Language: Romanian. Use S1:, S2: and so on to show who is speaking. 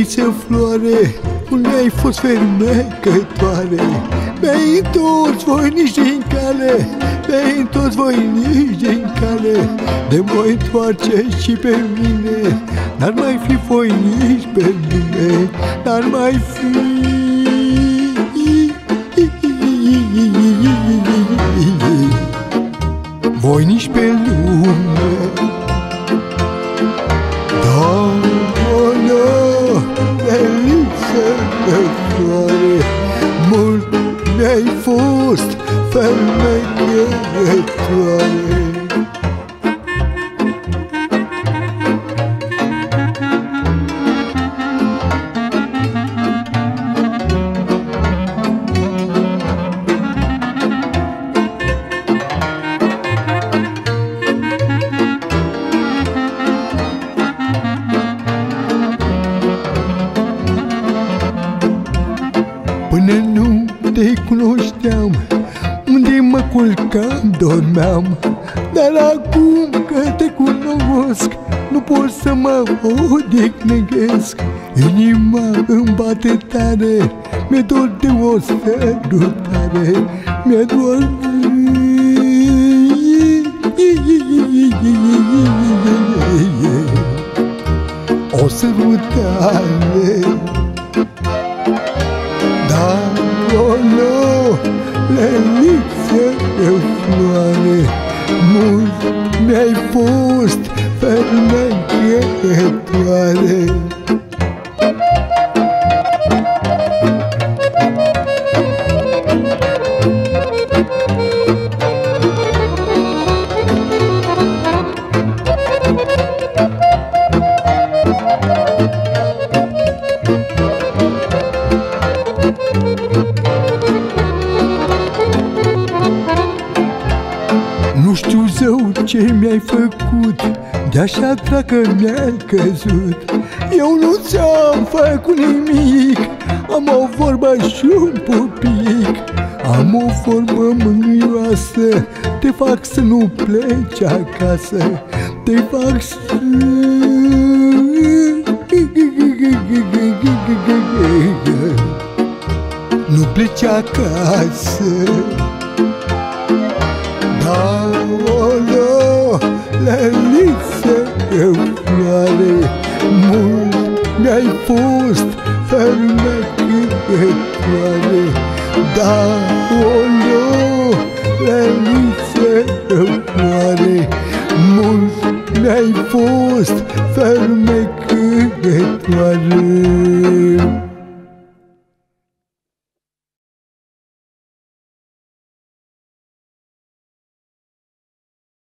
S1: Leliță floare, unde ai fost fermecătoare? Mi-ai întors voinici din cale, mi-ai întors voinici din cale. De voi întoarce și pe mine, n-ar mai fi voinici pe lume, n-ar mai fi. Voinici pe lume. Da, Leliță de floare, mult mi-ai fost fermecătoare. Până nu te cunoșteam, unde mă culcam, dormeam. Dar acum că te cunosc, nu pot să mă odihnesc. Inima îmi bate tare, mi-e dor de o sărutare, mi-e dor. O sărutare. Da, Leliță de floare, mult mi-ai fost fermecătoare. Nu știu, zău, ce mi-ai făcut, de-așa dracă mi-ai căzut. Eu nu ți-am făcut nimic, am o vorbă și un pupic. Am o vorbă mângâioasă, te fac să nu pleci acasă, te fac să... nu pleci acasă. Da, Leliță de floare, mult mi-ai fost fermecătoare. Da, Leliță de floare, mult mi-ai fost fermecătoare.